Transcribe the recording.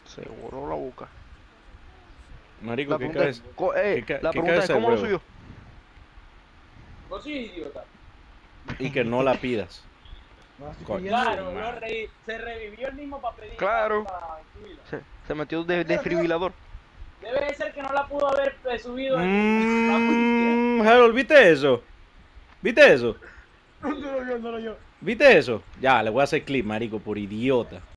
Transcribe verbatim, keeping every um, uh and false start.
Seguro la busca. Marico, La ¿qué pregunta es, cabeza? co- eh, ¿Qué, ca- la qué pregunta es cabeza de ¿cómo lo huevo? subió? Vos sí, idiota. Y que no la pidas. No la estoy Coño, pidiendo. su Claro, lo madre. re- se revivió el mismo para pedir Claro. para, para subirla. Se, se metió de desfibrilador. Debe de ser que no la pudo haber eh, subido en la policía. Mmm, Harold, ¿viste eso? ¿Viste eso? No lo yo, no lo yo. ¿Viste eso? Ya, le voy a hacer clip, marico, por idiota.